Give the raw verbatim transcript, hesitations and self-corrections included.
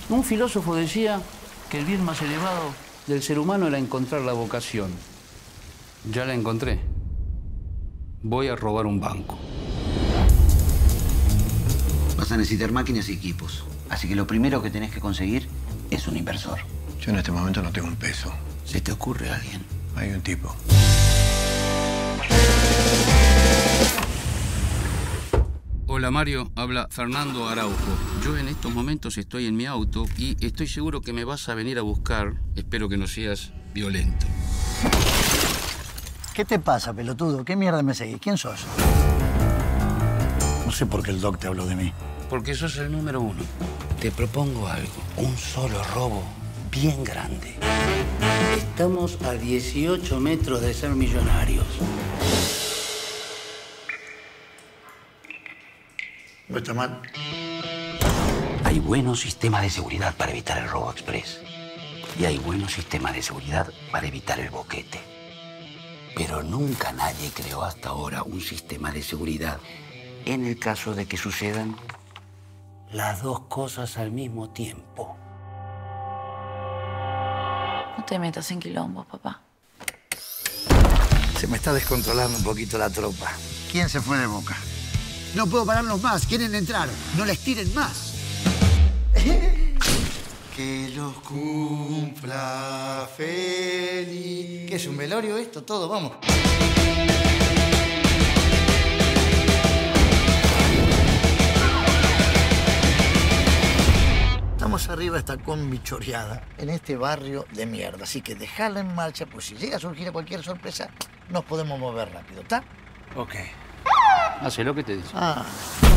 Un filósofo decía que el bien más elevado del ser humano era encontrar la vocación. Ya la encontré. Voy a robar un banco. Vas a necesitar máquinas y equipos. Así que lo primero que tenés que conseguir es un inversor. Yo en este momento no tengo un peso. ¿Se te ocurre alguien? Hay un tipo. Hola Mario, habla Fernando Araujo. Yo en estos momentos estoy en mi auto y estoy seguro que me vas a venir a buscar. Espero que no seas violento. ¿Qué te pasa, pelotudo? ¿Qué mierda me seguís? ¿Quién sos? No sé por qué el doc te habló de mí. Porque sos el número uno. Te propongo algo. Un solo robo bien grande. Estamos a dieciocho metros de ser millonarios. No está mal. Hay buenos sistemas de seguridad para evitar el robo express. Y hay buenos sistemas de seguridad para evitar el boquete. Pero nunca nadie creó hasta ahora un sistema de seguridad en el caso de que sucedan las dos cosas al mismo tiempo. No te metas en quilombos, papá. Se me está descontrolando un poquito la tropa. ¿Quién se fue de Boca? No puedo pararlos más. Quieren entrar. No les tiren más. Que los cumpla feliz. ¿Qué es un velorio esto? Todo, vamos. Estamos arriba de esta combi choreada en este barrio de mierda. Así que dejala en marcha, pues si llega a surgir cualquier sorpresa, nos podemos mover rápido, ¿está? Ok. Hace lo que te dice. Ah.